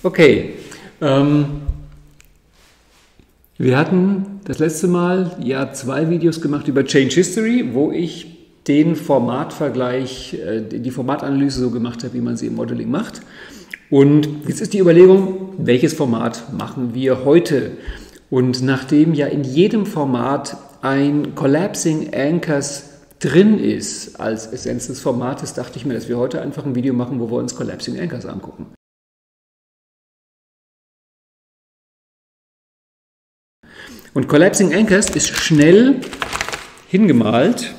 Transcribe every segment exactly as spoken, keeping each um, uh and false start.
Okay, ähm, wir hatten das letzte Mal ja zwei Videos gemacht über Change History, wo ich den Formatvergleich, äh, die Formatanalyse so gemacht habe, wie man sie im Modeling macht. Und jetzt ist die Überlegung, welches Format machen wir heute? Und nachdem ja in jedem Format ein Collapsing Anchors drin ist als Essenz des Formates, dachte ich mir, dass wir heute einfach ein Video machen, wo wir uns Collapsing Anchors angucken. Und Collapsing Anchors ist schnell hingemalt,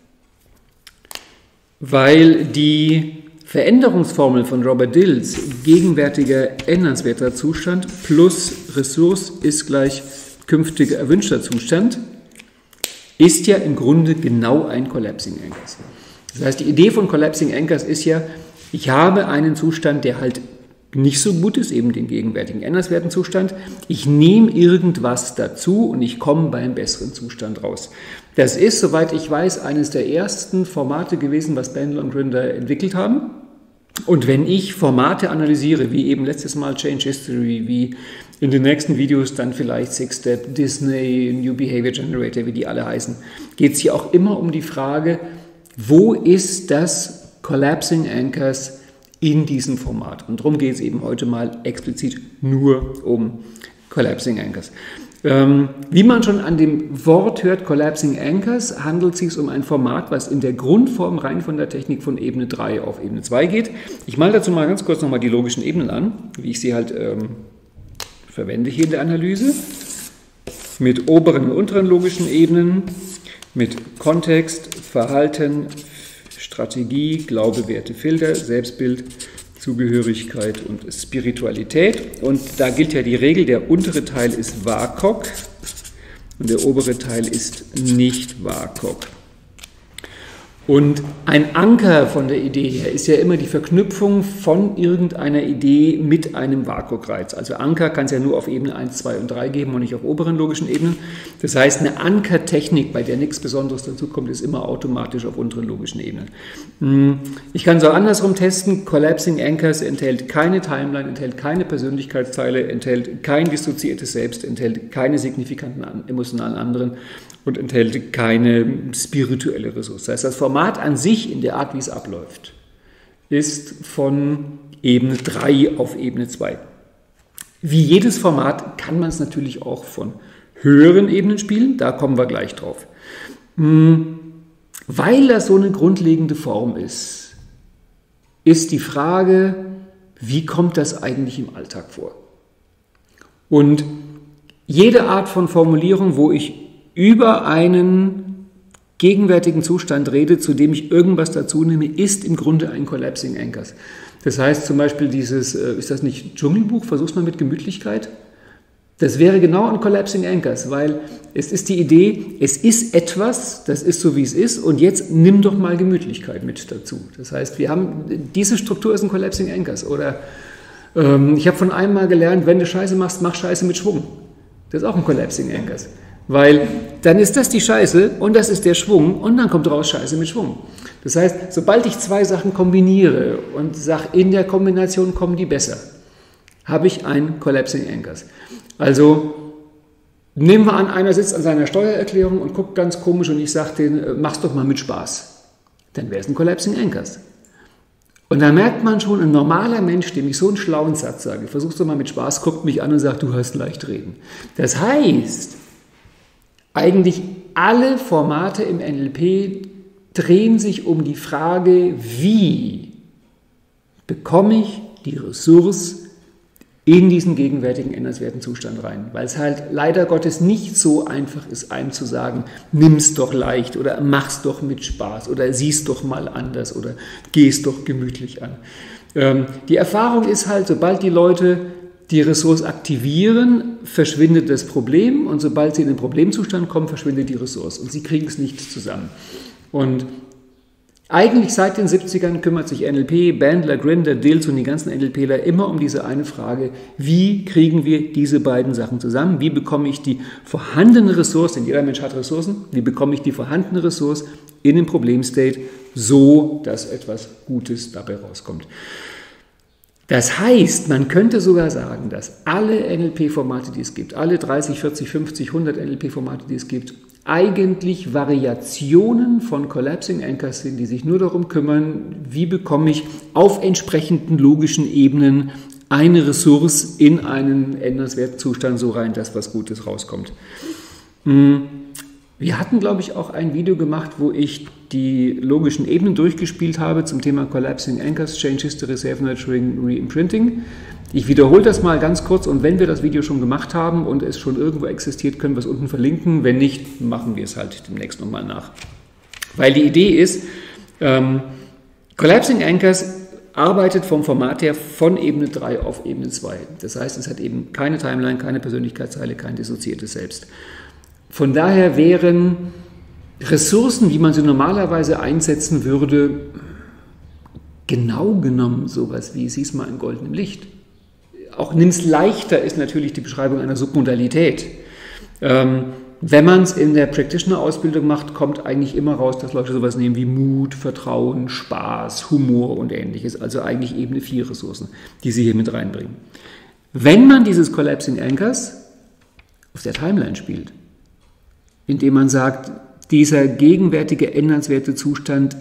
weil die Veränderungsformel von Robert Dills, gegenwärtiger ändernswerter Zustand plus Ressource ist gleich künftiger erwünschter Zustand, ist ja im Grunde genau ein Collapsing Anchors. Das heißt, die Idee von Collapsing Anchors ist ja, ich habe einen Zustand, der halt nicht so gut ist, eben den gegenwärtigen ändernswerten Zustand. Ich nehme irgendwas dazu und ich komme bei einem besseren Zustand raus. Das ist, soweit ich weiß, eines der ersten Formate gewesen, was Bandler und Grinder entwickelt haben. Und wenn ich Formate analysiere, wie eben letztes Mal Change History, wie in den nächsten Videos dann vielleicht Six Step, Disney, New Behavior Generator, wie die alle heißen, geht es hier auch immer um die Frage, wo ist das Collapsing Anchors in diesem Format? Und darum geht es eben heute mal explizit nur um Collapsing Anchors. Ähm, wie man schon an dem Wort hört, Collapsing Anchors, handelt es sich um ein Format, was in der Grundform rein von der Technik von Ebene drei auf Ebene zwei geht. Ich male dazu mal ganz kurz nochmal die logischen Ebenen an, wie ich sie halt ähm, verwende hier in der Analyse. Mit oberen und unteren logischen Ebenen, mit Kontext, Verhalten, Strategie, Glaube, Werte, Filter, Selbstbild, Zugehörigkeit und Spiritualität. Und da gilt ja die Regel, der untere Teil ist W A C O G und der obere Teil ist nicht W A C O G. Und ein Anker von der Idee her ist ja immer die Verknüpfung von irgendeiner Idee mit einem W A C O G-Reiz. Also Anker kann es ja nur auf Ebene eins, zwei und drei geben und nicht auf oberen logischen Ebenen. Das heißt, eine Ankertechnik, bei der nichts Besonderes dazu kommt, ist immer automatisch auf unteren logischen Ebenen. Ich kann es auch andersrum testen. Collapsing Anchors enthält keine Timeline, enthält keine Persönlichkeitsteile, enthält kein dissoziiertes Selbst, enthält keine signifikanten emotionalen anderen und enthält keine spirituelle Ressource. Das heißt, das Format an sich in der Art, wie es abläuft, ist von Ebene drei auf Ebene zwei. Wie jedes Format kann man es natürlich auch von höheren Ebenen spielen, da kommen wir gleich drauf. Weil das so eine grundlegende Form ist, ist die Frage, wie kommt das eigentlich im Alltag vor? Und jede Art von Formulierung, wo ich über einen gegenwärtigen Zustand rede, zu dem ich irgendwas dazu nehme, ist im Grunde ein Collapsing Anchors. Das heißt zum Beispiel dieses, ist das nicht Dschungelbuch, versuch's mal mit Gemütlichkeit? Das wäre genau ein Collapsing Anchors, weil es ist die Idee, es ist etwas, das ist so wie es ist und jetzt nimm doch mal Gemütlichkeit mit dazu. Das heißt, wir haben, diese Struktur ist ein Collapsing Anchors. Oder ähm, ich habe von einem mal gelernt, wenn du Scheiße machst, mach Scheiße mit Schwung. Das ist auch ein Collapsing Anchors. Weil dann ist das die Scheiße und das ist der Schwung und dann kommt raus Scheiße mit Schwung. Das heißt, sobald ich zwei Sachen kombiniere und sage, in der Kombination kommen die besser, habe ich ein Collapsing Anchors. Also nehmen wir an, einer sitzt an seiner Steuererklärung und guckt ganz komisch und ich sage den, mach's doch mal mit Spaß. Dann wäre es ein Collapsing Anchors. Und da merkt man schon, ein normaler Mensch, dem ich so einen schlauen Satz sage, versuch's doch mal mit Spaß, guckt mich an und sagt, du hast leicht reden. Das heißt, eigentlich alle Formate im N L P drehen sich um die Frage, wie bekomme ich die Ressource in diesen gegenwärtigen ändernswerten Zustand rein. Weil es halt leider Gottes nicht so einfach ist, einem zu sagen, nimm's doch leicht oder mach's doch mit Spaß oder sieh's doch mal anders oder geh's doch gemütlich an. Ähm, die Erfahrung ist halt, sobald die Leute die Ressource aktivieren, verschwindet das Problem und sobald sie in den Problemzustand kommen, verschwindet die Ressource und sie kriegen es nicht zusammen. Und eigentlich seit den siebzigern kümmert sich N L P, Bandler, Grinder, Dills und die ganzen NLPler immer um diese eine Frage, wie kriegen wir diese beiden Sachen zusammen? Wie bekomme ich die vorhandene Ressource, denn jeder Mensch hat Ressourcen, wie bekomme ich die vorhandene Ressource in den Problemstate, so dass etwas Gutes dabei rauskommt? Das heißt, man könnte sogar sagen, dass alle N L P-Formate, die es gibt, alle dreißig, vierzig, fünfzig, hundert N L P-Formate, die es gibt, eigentlich Variationen von Collapsing Anchors sind, die sich nur darum kümmern, wie bekomme ich auf entsprechenden logischen Ebenen eine Ressource in einen ändernswerten Zustand so rein, dass was Gutes rauskommt. Wir hatten, glaube ich, auch ein Video gemacht, wo ich die logischen Ebenen durchgespielt habe zum Thema Collapsing Anchors, Change History, Self-Nurturing, Re-Imprinting. Ich wiederhole das mal ganz kurz und wenn wir das Video schon gemacht haben und es schon irgendwo existiert, können wir es unten verlinken. Wenn nicht, machen wir es halt demnächst nochmal nach. Weil die Idee ist, ähm, Collapsing Anchors arbeitet vom Format her von Ebene drei auf Ebene zwei. Das heißt, es hat eben keine Timeline, keine Persönlichkeitszeile, kein dissoziiertes Selbst. Von daher wären Ressourcen, wie man sie normalerweise einsetzen würde, genau genommen sowas wie sieh's mal in goldenem Licht. Auch nimm's leichter ist natürlich die Beschreibung einer Submodalität. Ähm, wenn man es in der Practitioner-Ausbildung macht, kommt eigentlich immer raus, dass Leute sowas nehmen wie Mut, Vertrauen, Spaß, Humor und ähnliches. Also eigentlich Ebene vier Ressourcen, die sie hier mit reinbringen. Wenn man dieses Collapsing Anchors auf der Timeline spielt, indem man sagt, dieser gegenwärtige ändernswerte Zustand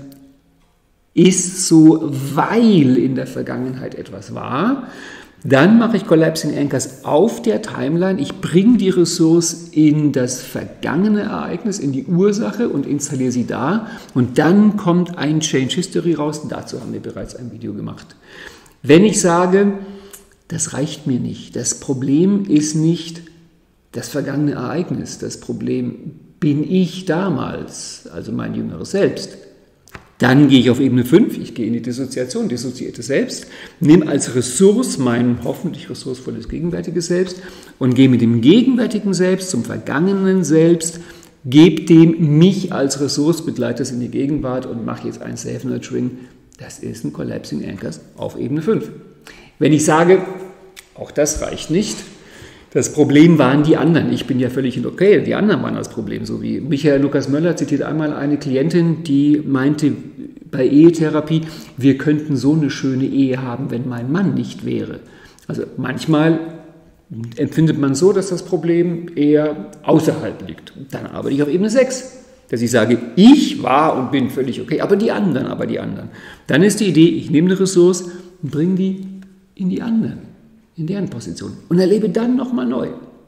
ist so, weil in der Vergangenheit etwas war, dann mache ich Collapsing Anchors auf der Timeline. Ich bringe die Ressource in das vergangene Ereignis, in die Ursache und installiere sie da. Und dann kommt ein Change History raus. Dazu haben wir bereits ein Video gemacht. Wenn ich sage, das reicht mir nicht, das Problem ist nicht das vergangene Ereignis, das Problem bin ich damals, also mein jüngeres Selbst. Dann gehe ich auf Ebene fünf, ich gehe in die Dissoziation, dissoziiertes Selbst, nehme als Ressource mein hoffentlich ressourcevolles gegenwärtiges Selbst und gehe mit dem gegenwärtigen Selbst zum vergangenen Selbst, gebe dem mich als Ressource, begleite es in die Gegenwart und mache jetzt ein Self-Nurturing. Das ist ein Collapsing Anchors auf Ebene fünf. Wenn ich sage, auch das reicht nicht, das Problem waren die anderen. Ich bin ja völlig okay, die anderen waren das Problem. So wie Michael Lukas Möller zitiert einmal eine Klientin, die meinte bei Ehetherapie, wir könnten so eine schöne Ehe haben, wenn mein Mann nicht wäre. Also manchmal empfindet man so, dass das Problem eher außerhalb liegt. Dann arbeite ich auf Ebene sechs, dass ich sage, ich war und bin völlig okay, aber die anderen, aber die anderen. Dann ist die Idee, ich nehme eine Ressource und bringe die in die anderen, in deren Position und erlebe dann nochmal neu.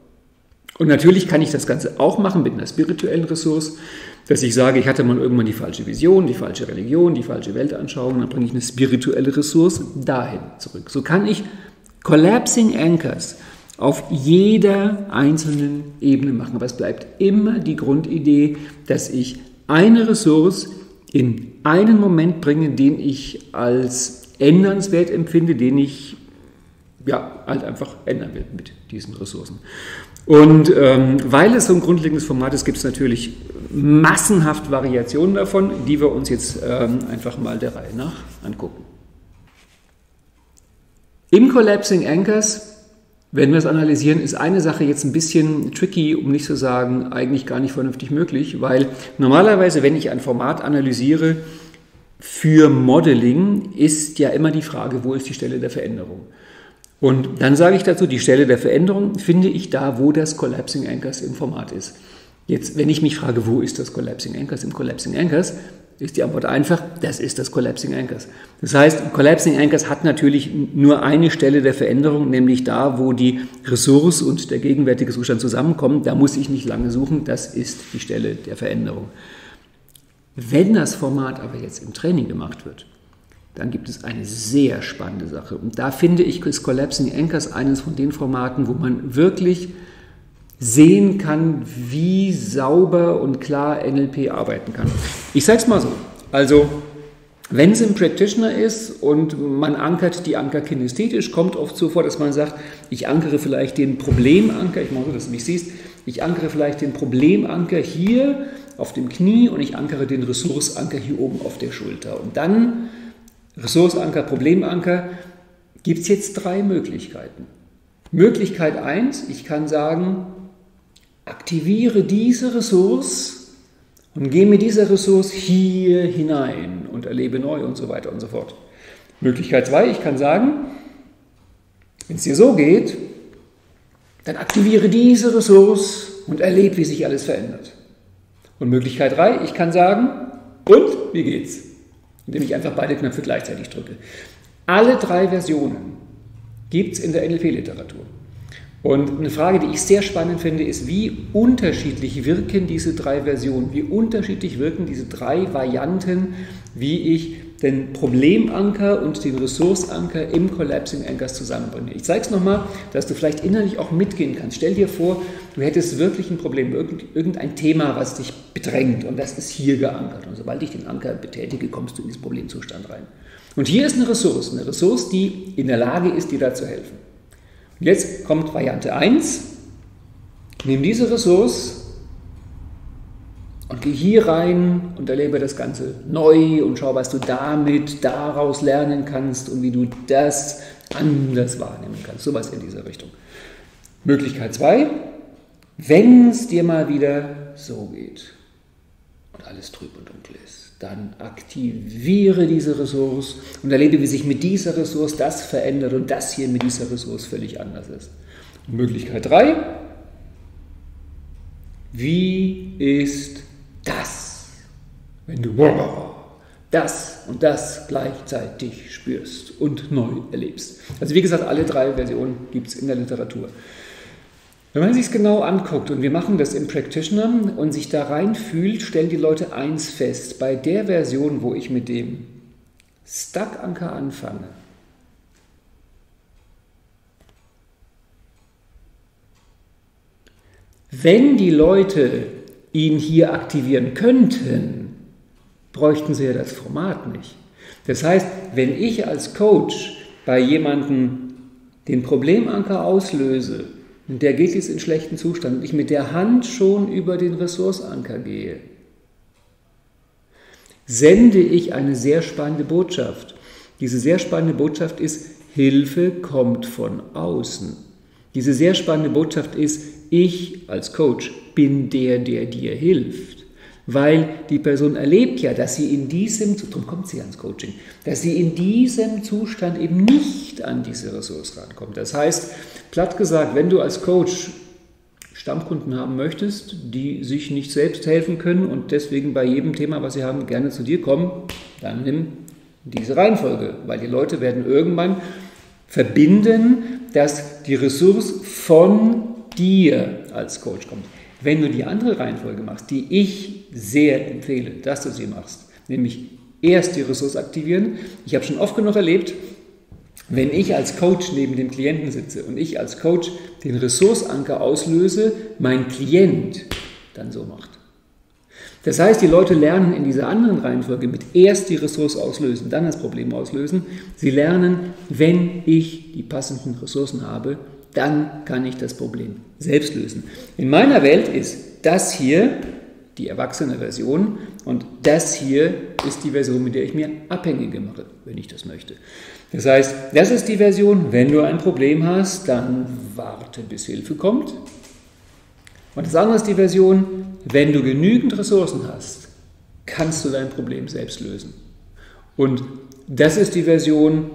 Und natürlich kann ich das Ganze auch machen mit einer spirituellen Ressource, dass ich sage, ich hatte mal irgendwann die falsche Vision, die falsche Religion, die falsche Weltanschauung, dann bringe ich eine spirituelle Ressource dahin zurück. So kann ich Collapsing Anchors auf jeder einzelnen Ebene machen, aber es bleibt immer die Grundidee, dass ich eine Ressource in einen Moment bringe, den ich als ändernswert empfinde, den ich ja, halt einfach ändern will mit diesen Ressourcen. Und ähm, weil es so ein grundlegendes Format ist, gibt es natürlich massenhaft Variationen davon, die wir uns jetzt ähm, einfach mal der Reihe nach angucken. Im Collapsing Anchors, wenn wir es analysieren, ist eine Sache jetzt ein bisschen tricky, um nicht zu sagen, eigentlich gar nicht vernünftig möglich, weil normalerweise, wenn ich ein Format analysiere für Modeling, ist ja immer die Frage, wo ist die Stelle der Veränderung? Und dann sage ich dazu, die Stelle der Veränderung finde ich da, wo das Collapsing Anchors im Format ist. Jetzt, wenn ich mich frage, wo ist das Collapsing Anchors im Collapsing Anchors, ist die Antwort einfach, das ist das Collapsing Anchors. Das heißt, Collapsing Anchors hat natürlich nur eine Stelle der Veränderung, nämlich da, wo die Ressource und der gegenwärtige Zustand zusammenkommen. Da muss ich nicht lange suchen, das ist die Stelle der Veränderung. Wenn das Format aber jetzt im Training gemacht wird, dann gibt es eine sehr spannende Sache. Und da finde ich, ist Collapsing Anchors eines von den Formaten, wo man wirklich sehen kann, wie sauber und klar N L P arbeiten kann. Ich sage es mal so, also wenn es im Practitioner ist und man ankert die Anker kinästhetisch, kommt oft so vor, dass man sagt, ich ankere vielleicht den Problemanker, ich mache so, dass du mich siehst, ich ankere vielleicht den Problemanker hier auf dem Knie und ich ankere den Ressourceanker hier oben auf der Schulter. Und dann Ressourceanker, Problemanker, gibt es jetzt drei Möglichkeiten. Möglichkeit eins, ich kann sagen, aktiviere diese Ressource und gehe mit dieser Ressource hier hinein und erlebe neu und so weiter und so fort. Möglichkeit zwei, ich kann sagen, Wenn es dir so geht, dann aktiviere diese Ressource und erlebe, wie sich alles verändert. Und Möglichkeit drei, ich kann sagen, und wie geht's? Indem ich einfach beide Knöpfe gleichzeitig drücke. Alle drei Versionen gibt es in der N L P-Literatur. Und eine Frage, die ich sehr spannend finde, ist, wie unterschiedlich wirken diese drei Versionen, wie unterschiedlich wirken diese drei Varianten, wie ich den Problemanker und den Ressourceanker im Collapsing Anchors zusammenbringe. Ich zeige es nochmal, dass du vielleicht innerlich auch mitgehen kannst. Stell dir vor, du hättest wirklich ein Problem, irgendein Thema, was dich bedrängt, und das ist hier geankert. Und sobald ich den Anker betätige, kommst du in diesen Problemzustand rein. Und hier ist eine Ressource, eine Ressource, die in der Lage ist, dir da zu helfen. Und jetzt kommt Variante eins. Nimm diese Ressource und geh hier rein und erlebe das Ganze neu und schau, was du damit daraus lernen kannst und wie du das anders wahrnehmen kannst. Sowas in dieser Richtung. Möglichkeit zwei. Wenn es dir mal wieder so geht und alles trüb und dunkel ist, dann aktiviere diese Ressource und erlebe, wie sich mit dieser Ressource das verändert und das hier mit dieser Ressource völlig anders ist. Und Möglichkeit drei. Wie ist das, wenn du das und das gleichzeitig spürst und neu erlebst? Also wie gesagt, alle drei Versionen gibt es in der Literatur. Wenn man sich es genau anguckt, und wir machen das im Practitioner und sich da reinfühlt, stellen die Leute eins fest. Bei der Version, wo ich mit dem Stuck-Anker anfange, wenn die Leute ihn hier aktivieren könnten, bräuchten sie ja das Format nicht. Das heißt, wenn ich als Coach bei jemandem den Problemanker auslöse, und der geht jetzt in schlechten Zustand und ich mit der Hand schon über den Ressourceanker gehe, sende ich eine sehr spannende Botschaft. Diese sehr spannende Botschaft ist, Hilfe kommt von außen. Diese sehr spannende Botschaft ist, ich als Coach bin der, der dir hilft. Weil die Person erlebt ja, dass sie in diesem, darum kommt sie ans Coaching, dass sie in diesem Zustand eben nicht an diese Ressource rankommt. Das heißt, platt gesagt, wenn du als Coach Stammkunden haben möchtest, die sich nicht selbst helfen können und deswegen bei jedem Thema, was sie haben, gerne zu dir kommen, dann nimm diese Reihenfolge, weil die Leute werden irgendwann verbinden, dass die Ressource von dir als Coach kommt. Wenn du die andere Reihenfolge machst, die ich sehr empfehle, dass du sie machst, nämlich erst die Ressource aktivieren. Ich habe schon oft genug erlebt, wenn ich als Coach neben dem Klienten sitze und ich als Coach den Ressourceanker auslöse, mein Klient dann so macht. Das heißt, die Leute lernen in dieser anderen Reihenfolge mit erst die Ressource auslösen, dann das Problem auslösen. Sie lernen, wenn ich die passenden Ressourcen habe, dann kann ich das Problem selbst lösen. In meiner Welt ist das hier die erwachsene Version und das hier ist die Version, mit der ich mir Abhängige mache, wenn ich das möchte. Das heißt, das ist die Version, wenn du ein Problem hast, dann warte, bis Hilfe kommt. Und das andere ist die Version, wenn du genügend Ressourcen hast, kannst du dein Problem selbst lösen. Und das ist die Version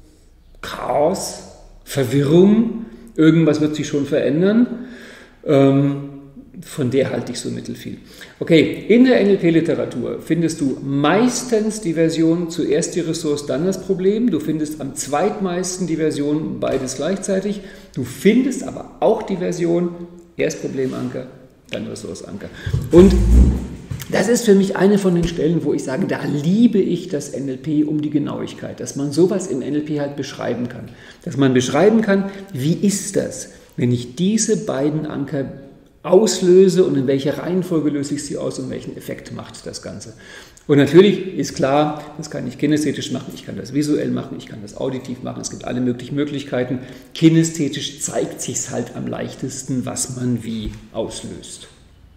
Chaos, Verwirrung, irgendwas wird sich schon verändern, ähm, von der halte ich so mittelfiel. Okay, in der N L P-Literatur findest du meistens die Version zuerst die Ressource, dann das Problem. Du findest am zweitmeisten die Version beides gleichzeitig. Du findest aber auch die Version erst Problemanker, dann Ressourceanker. Und das ist für mich eine von den Stellen, wo ich sage, da liebe ich das N L P um die Genauigkeit, dass man sowas im N L P halt beschreiben kann. Dass man beschreiben kann, wie ist das, wenn ich diese beiden Anker auslöse und in welcher Reihenfolge löse ich sie aus und welchen Effekt macht das Ganze. Und natürlich ist klar, das kann ich kinästhetisch machen, ich kann das visuell machen, ich kann das auditiv machen, es gibt alle möglichen Möglichkeiten. Kinästhetisch zeigt sich es halt am leichtesten, was man wie auslöst.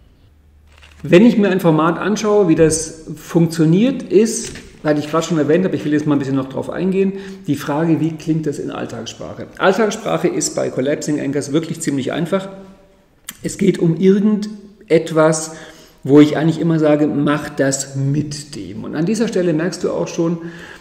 Wenn ich mir ein Format anschaue, wie das funktioniert, ist, hatte ich gerade schon erwähnt, aber ich will jetzt mal ein bisschen noch drauf eingehen, die Frage, wie klingt das in Alltagssprache? Alltagssprache ist bei Collapsing Anchors wirklich ziemlich einfach. Es geht um irgendetwas, wo ich eigentlich immer sage, mach das mit dem. Und an dieser Stelle merkst du auch schon,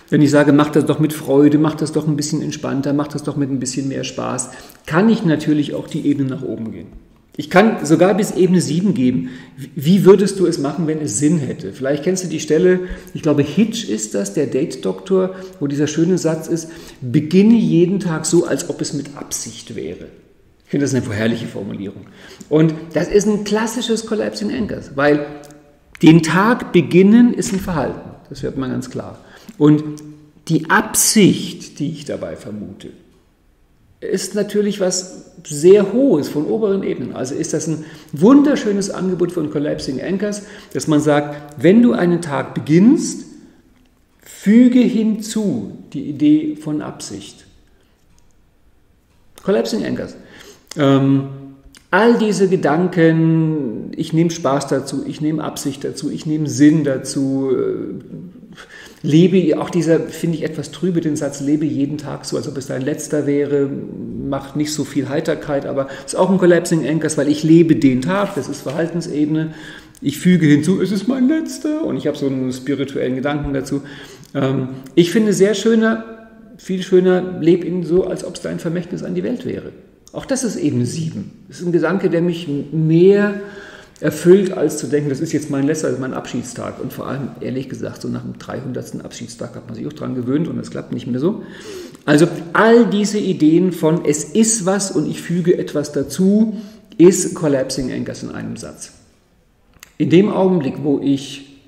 Wenn ich sage, mach das doch mit Freude, mach das doch ein bisschen entspannter, mach das doch mit ein bisschen mehr Spaß, kann ich natürlich auch die Ebene nach oben gehen. Ich kann sogar bis Ebene sieben geben. Wie würdest du es machen, wenn es Sinn hätte? Vielleicht kennst du die Stelle, ich glaube Hitch ist das, der Date-Doktor, wo dieser schöne Satz ist, beginne jeden Tag so, als ob es mit Absicht wäre. Ich finde das eine herrliche Formulierung. Und das ist ein klassisches Collapsing Anchors, weil den Tag beginnen ist ein Verhalten, das wird mal ganz klar. Und die Absicht, die ich dabei vermute, ist natürlich was sehr Hohes von oberen Ebenen. Also ist das ein wunderschönes Angebot von Collapsing Anchors, dass man sagt, wenn du einen Tag beginnst, füge hinzu die Idee von Absicht. Collapsing Anchors. Ähm, all diese Gedanken, ich nehme Spaß dazu, ich nehme Absicht dazu, ich nehme Sinn dazu, äh, lebe, auch dieser, finde ich etwas trübe, den Satz, lebe jeden Tag so, als ob es dein letzter wäre, macht nicht so viel Heiterkeit, aber ist auch ein Collapsing Anchors, weil ich lebe den Tag, das ist Verhaltensebene, ich füge hinzu, es ist mein letzter und ich habe so einen spirituellen Gedanken dazu. Ähm, ich finde sehr schöner, viel schöner, lebe ihn so, als ob es dein Vermächtnis an die Welt wäre. Auch das ist Ebene sieben. Das ist ein Gedanke, der mich mehr erfüllt, als zu denken, das ist jetzt mein letzter, das ist mein Abschiedstag. Und vor allem, ehrlich gesagt, so nach dem dreihundertsten Abschiedstag hat man sich auch dran gewöhnt und das klappt nicht mehr so. Also all diese Ideen von, es ist was und ich füge etwas dazu, ist Collapsing Anchors in einem Satz. In dem Augenblick, wo ich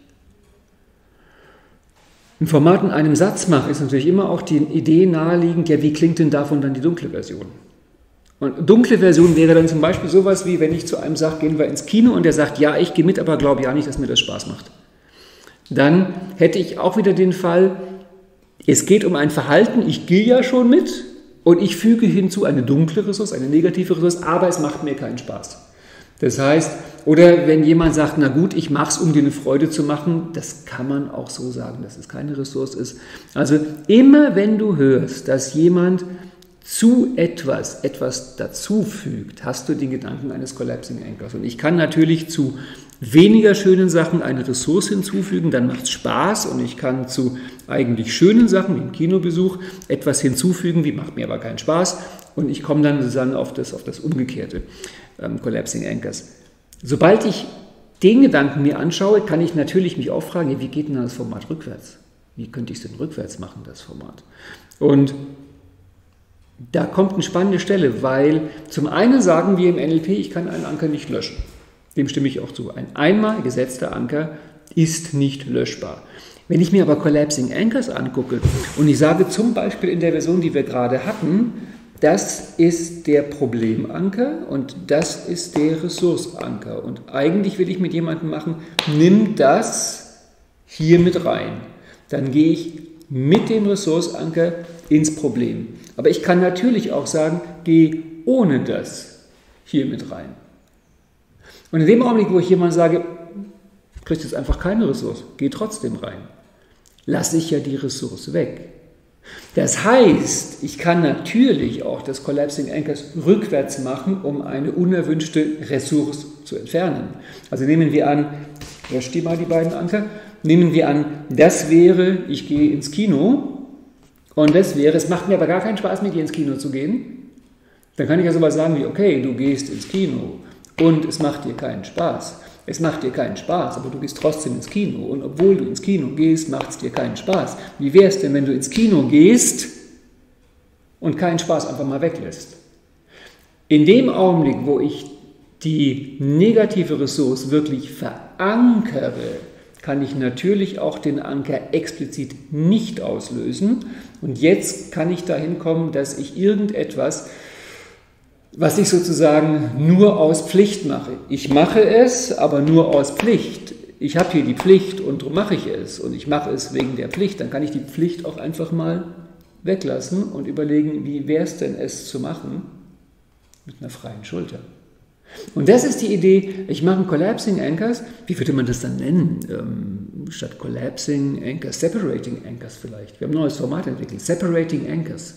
ein Format in einem Satz mache, ist natürlich immer auch die Idee naheliegend, ja, wie klingt denn davon dann die dunkle Version? Und dunkle Version wäre dann zum Beispiel sowas wie, wenn ich zu einem sage, gehen wir ins Kino und der sagt, ja, ich gehe mit, aber glaube ja nicht, dass mir das Spaß macht. Dann hätte ich auch wieder den Fall, es geht um ein Verhalten, ich gehe ja schon mit und ich füge hinzu eine dunkle Ressource, eine negative Ressource, aber es macht mir keinen Spaß. Das heißt, oder wenn jemand sagt, na gut, ich mache es, um dir eine Freude zu machen, das kann man auch so sagen, dass es keine Ressource ist. Also immer wenn du hörst, dass jemand zu etwas, etwas dazufügt, hast du den Gedanken eines Collapsing Anchors. Und ich kann natürlich zu weniger schönen Sachen eine Ressource hinzufügen, dann macht es Spaß und ich kann zu eigentlich schönen Sachen, wie im Kinobesuch, etwas hinzufügen, wie macht mir aber keinen Spaß und ich komme dann sozusagen auf das, auf das umgekehrte ähm, Collapsing Anchors. Sobald ich den Gedanken mir anschaue, kann ich natürlich mich auch fragen, ja, wie geht denn das Format rückwärts? Wie könnte ich es denn rückwärts machen, das Format? Und da kommt eine spannende Stelle, weil zum einen sagen wir im N L P, ich kann einen Anker nicht löschen. Dem stimme ich auch zu. Ein einmal gesetzter Anker ist nicht löschbar. Wenn ich mir aber Collapsing Anchors angucke und ich sage zum Beispiel in der Version, die wir gerade hatten, das ist der Problemanker und das ist der Ressourceanker. Und eigentlich will ich mit jemandem machen, nimm das hier mit rein. Dann gehe ich mit dem Ressourceanker ins Problem. Aber ich kann natürlich auch sagen, geh ohne das hier mit rein. Und in dem Augenblick, wo ich jemand sage, kriegst jetzt einfach keine Ressource, geh trotzdem rein, lasse ich ja die Ressource weg. Das heißt, ich kann natürlich auch das Collapsing Anchors rückwärts machen, um eine unerwünschte Ressource zu entfernen. Also nehmen wir an, löscht die mal die beiden Anker, nehmen wir an, das wäre, ich gehe ins Kino und das wäre, es macht mir aber gar keinen Spaß, mit dir ins Kino zu gehen. Dann kann ich ja sowas sagen wie, okay, du gehst ins Kino und es macht dir keinen Spaß. Es macht dir keinen Spaß, aber du gehst trotzdem ins Kino. Und obwohl du ins Kino gehst, macht es dir keinen Spaß. Wie wäre es denn, wenn du ins Kino gehst und keinen Spaß einfach mal weglässt? In dem Augenblick, wo ich die negative Ressource wirklich verankere, kann ich natürlich auch den Anker explizit nicht auslösen. Und jetzt kann ich dahin kommen, dass ich irgendetwas, was ich sozusagen nur aus Pflicht mache. Ich mache es, aber nur aus Pflicht. Ich habe hier die Pflicht und darum mache ich es. Und ich mache es wegen der Pflicht. Dann kann ich die Pflicht auch einfach mal weglassen und überlegen, wie wäre es denn, es zu machen mit einer freien Schulter. Und das ist die Idee, ich mache ein Collapsing Anchors, wie würde man das dann nennen? Ähm, statt Collapsing Anchors, Separating Anchors vielleicht. Wir haben ein neues Format entwickelt, Separating Anchors.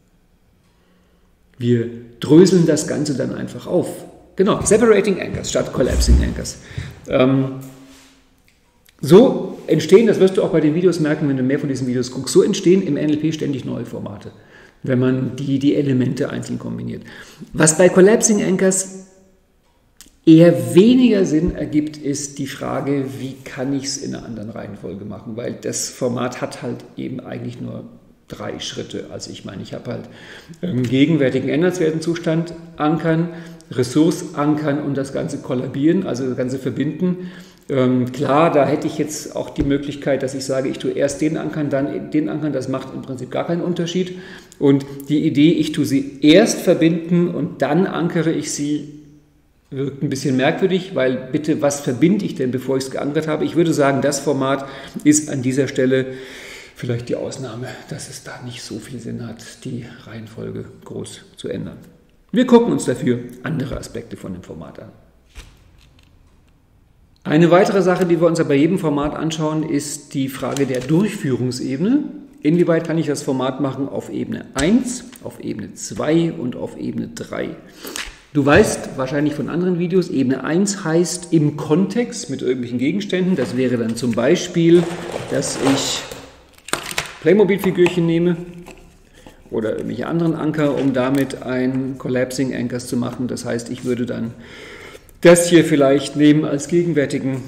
Wir dröseln das Ganze dann einfach auf. Genau, Separating Anchors statt Collapsing Anchors. Ähm, so entstehen, das wirst du auch bei den Videos merken, wenn du mehr von diesen Videos guckst, so entstehen im N L P ständig neue Formate, wenn man die, die Elemente einzeln kombiniert. Was bei Collapsing Anchors eher weniger Sinn ergibt, ist die Frage, wie kann ich es in einer anderen Reihenfolge machen, weil das Format hat halt eben eigentlich nur drei Schritte. Also ich meine, ich habe halt einen gegenwärtigen ändernswerten Zustand ankern, Ressource ankern und das Ganze kollabieren, also das Ganze verbinden. Ähm, klar, da hätte ich jetzt auch die Möglichkeit, dass ich sage, ich tue erst den ankern, dann den ankern, das macht im Prinzip gar keinen Unterschied. Und die Idee, ich tue sie erst verbinden und dann ankere ich sie, wirkt ein bisschen merkwürdig, weil bitte, was verbinde ich denn, bevor ich es geankert habe? Ich würde sagen, das Format ist an dieser Stelle vielleicht die Ausnahme, dass es da nicht so viel Sinn hat, die Reihenfolge groß zu ändern. Wir gucken uns dafür andere Aspekte von dem Format an. Eine weitere Sache, die wir uns bei jedem Format anschauen, ist die Frage der Durchführungsebene. Inwieweit kann ich das Format machen auf Ebene eins, auf Ebene zwei und auf Ebene drei? Du weißt wahrscheinlich von anderen Videos, Ebene eins heißt im Kontext mit irgendwelchen Gegenständen. Das wäre dann zum Beispiel, dass ich Playmobil-Figürchen nehme oder irgendwelche anderen Anker, um damit ein Collapsing Anchors zu machen. Das heißt, ich würde dann das hier vielleicht nehmen als gegenwärtigen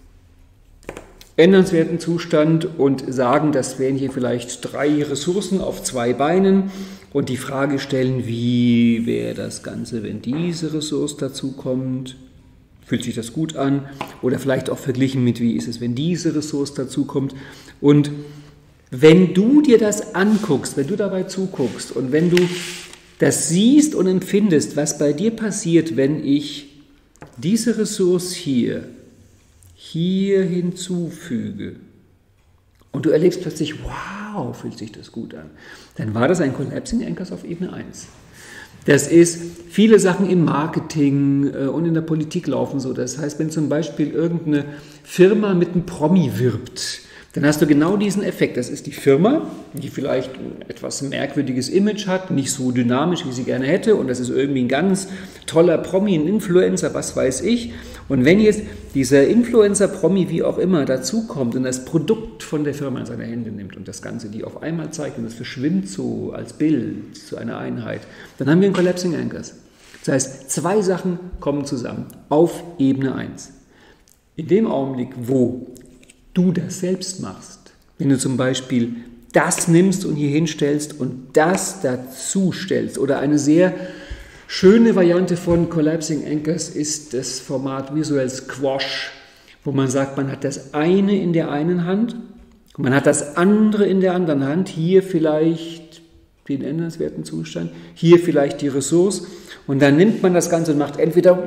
ändernswerten Zustand und sagen, das wären hier vielleicht drei Ressourcen auf zwei Beinen und die Frage stellen, wie wäre das Ganze, wenn diese Ressource dazu kommt? Fühlt sich das gut an? Oder vielleicht auch verglichen mit, wie ist es, wenn diese Ressource dazu kommt? Und wenn du dir das anguckst, wenn du dabei zuguckst und wenn du das siehst und empfindest, was bei dir passiert, wenn ich diese Ressource hier, hier hinzufüge und du erlebst plötzlich, wow, fühlt sich das gut an, dann war das ein Collapsing Anchors auf Ebene eins. Das ist, viele Sachen im Marketing und in der Politik laufen so. Das heißt, wenn zum Beispiel irgendeine Firma mit einem Promi wirbt, dann hast du genau diesen Effekt. Das ist die Firma, die vielleicht ein etwas merkwürdiges Image hat, nicht so dynamisch, wie sie gerne hätte. Und das ist irgendwie ein ganz toller Promi, ein Influencer, was weiß ich. Und wenn jetzt dieser Influencer, Promi, wie auch immer, dazukommt und das Produkt von der Firma in seine Hände nimmt und das Ganze die auf einmal zeigt und das verschwimmt so als Bild zu einer Einheit, dann haben wir ein Collapsing Anchors. Das heißt, zwei Sachen kommen zusammen auf Ebene eins. In dem Augenblick, wo du das selbst machst, wenn du zum Beispiel das nimmst und hier hinstellst und das dazu stellst, oder eine sehr schöne Variante von Collapsing Anchors ist das Format Visual Squash, wo man sagt, man hat das eine in der einen Hand und man hat das andere in der anderen Hand, hier vielleicht den ändernswerten Zustand, hier vielleicht die Ressource und dann nimmt man das Ganze und macht entweder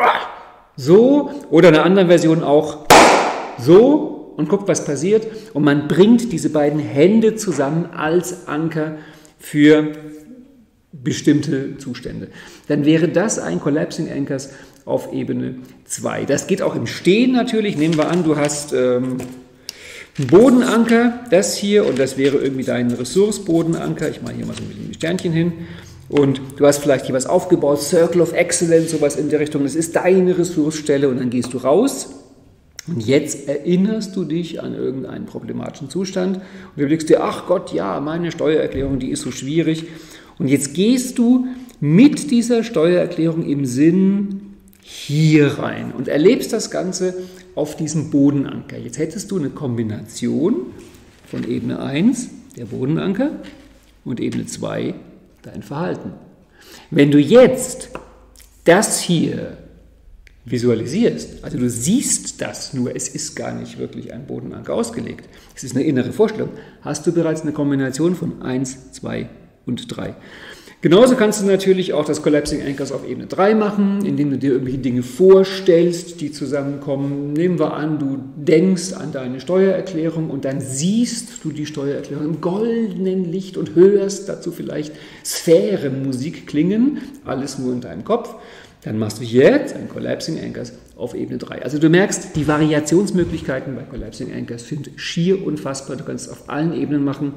so oder in einer anderen Version auch so und guckt, was passiert. Und man bringt diese beiden Hände zusammen als Anker für bestimmte Zustände. Dann wäre das ein Collapsing Anchors auf Ebene zwei. Das geht auch im Stehen natürlich. Nehmen wir an, du hast ähm, einen Bodenanker, das hier, und das wäre irgendwie dein Ressource-Bodenanker. Ich mache hier mal so ein bisschen die Sternchen hin. Und du hast vielleicht hier was aufgebaut, Circle of Excellence, sowas in der Richtung. Das ist deine Ressourcestelle und dann gehst du raus. Und jetzt erinnerst du dich an irgendeinen problematischen Zustand und überlegst dir, ach Gott, ja, meine Steuererklärung, die ist so schwierig. Und jetzt gehst du mit dieser Steuererklärung im Sinn hier rein und erlebst das Ganze auf diesem Bodenanker. Jetzt hättest du eine Kombination von Ebene eins, der Bodenanker, und Ebene zwei, dein Verhalten. Wenn du jetzt das hier visualisierst, also du siehst das nur, es ist gar nicht wirklich ein Bodenanker ausgelegt, es ist eine innere Vorstellung, hast du bereits eine Kombination von eins, zwei und drei. Genauso kannst du natürlich auch das Collapsing Anchors auf Ebene drei machen, indem du dir irgendwelche Dinge vorstellst, die zusammenkommen. Nehmen wir an, du denkst an deine Steuererklärung und dann siehst du die Steuererklärung im goldenen Licht und hörst dazu vielleicht Sphärenmusik klingen, alles nur in deinem Kopf. Dann machst du jetzt ein Collapsing Anchors auf Ebene drei. Also du merkst, die Variationsmöglichkeiten bei Collapsing Anchors sind schier unfassbar. Du kannst es auf allen Ebenen machen.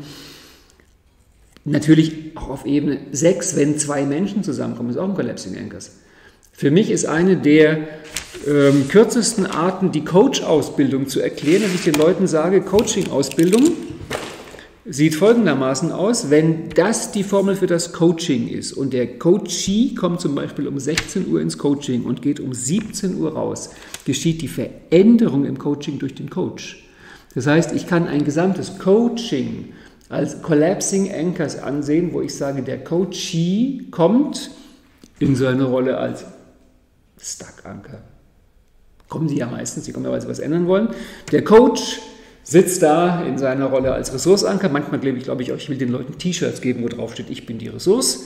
Natürlich auch auf Ebene sechs, wenn zwei Menschen zusammenkommen, ist auch ein Collapsing Anchors. Für mich ist eine der ähm, kürzesten Arten, die Coach-Ausbildung zu erklären, dass ich den Leuten sage, Coaching-Ausbildung sieht folgendermaßen aus, wenn das die Formel für das Coaching ist und der Coachee kommt zum Beispiel um sechzehn Uhr ins Coaching und geht um siebzehn Uhr raus, geschieht die Veränderung im Coaching durch den Coach. Das heißt, ich kann ein gesamtes Coaching als Collapsing Anchors ansehen, wo ich sage, der Coachee kommt in seine Rolle als Stuck Anchor. Kommen die ja meistens, die kommen ja, weil sie was ändern wollen. Der Coach sitzt da in seiner Rolle als Ressourceanker. Manchmal glaube ich, glaube ich auch, ich will den Leuten T-Shirts geben, wo drauf steht, ich bin die Ressource.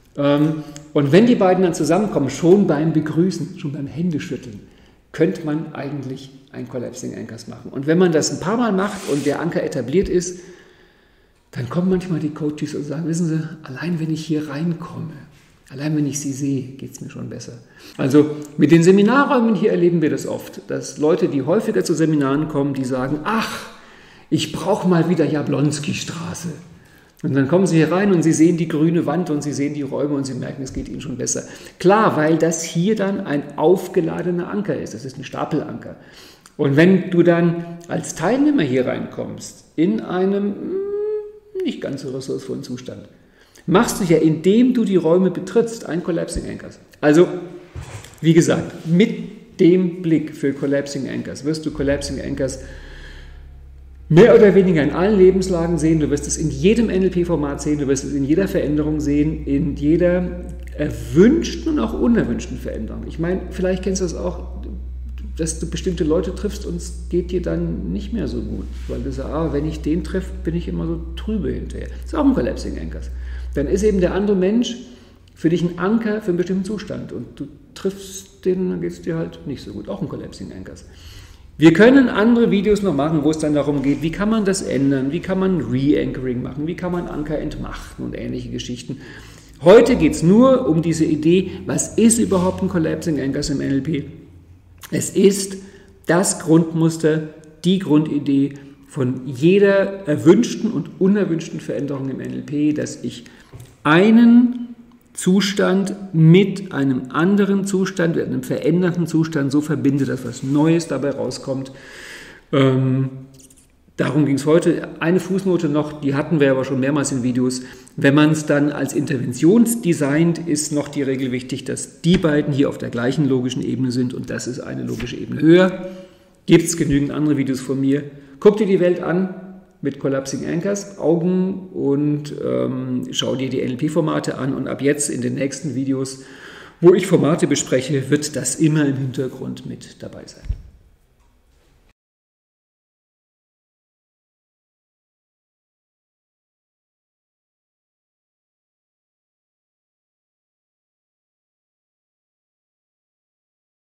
Und wenn die beiden dann zusammenkommen, schon beim Begrüßen, schon beim Händeschütteln, könnte man eigentlich ein Collapsing Anchors machen. Und wenn man das ein paar Mal macht und der Anker etabliert ist, dann kommen manchmal die Coaches und sagen, wissen Sie, allein wenn ich hier reinkomme, allein wenn ich Sie sehe, geht es mir schon besser. Also mit den Seminarräumen hier erleben wir das oft, dass Leute, die häufiger zu Seminaren kommen, die sagen, ach, ich brauche mal wieder Jablonski-Straße. Und dann kommen sie hier rein und sie sehen die grüne Wand und sie sehen die Räume und sie merken, es geht ihnen schon besser. Klar, weil das hier dann ein aufgeladener Anker ist, das ist ein Stapelanker. Und wenn du dann als Teilnehmer hier reinkommst, in einem nicht ganz so ressourcevollen Zustand, machst du ja, indem du die Räume betrittst, ein Collapsing Anchors. Also, wie gesagt, mit dem Blick für Collapsing Anchors wirst du Collapsing Anchors mehr oder weniger in allen Lebenslagen sehen. Du wirst es in jedem N L P-Format sehen, du wirst es in jeder Veränderung sehen, in jeder erwünschten und auch unerwünschten Veränderung. Ich meine, vielleicht kennst du das auch, dass du bestimmte Leute triffst und es geht dir dann nicht mehr so gut, weil du sagst, ah, wenn ich den treffe, bin ich immer so trübe hinterher. Das ist auch ein Collapsing Anchors. Dann ist eben der andere Mensch für dich ein Anker für einen bestimmten Zustand und du triffst den, dann geht es dir halt nicht so gut. Auch ein Collapsing Anchors. Wir können andere Videos noch machen, wo es dann darum geht, wie kann man das ändern, wie kann man Re-Anchoring machen, wie kann man Anker entmachten und ähnliche Geschichten. Heute geht es nur um diese Idee, was ist überhaupt ein Collapsing Anchors im N L P? Es ist das Grundmuster, die Grundidee von jeder erwünschten und unerwünschten Veränderung im N L P, dass ich einen Zustand mit einem anderen Zustand, mit einem veränderten Zustand so verbinde, dass was Neues dabei rauskommt. Ähm, darum ging es heute. Eine Fußnote noch, die hatten wir aber schon mehrmals in Videos. Wenn man es dann als Intervention designt, ist noch die Regel wichtig, dass die beiden hier auf der gleichen logischen Ebene sind und das ist eine logische Ebene höher. Gibt es genügend andere Videos von mir. Guck dir die Welt an mit Collapsing Anchors, Augen und ähm, schau dir die N L P-Formate an und ab jetzt in den nächsten Videos, wo ich Formate bespreche, wird das immer im Hintergrund mit dabei sein.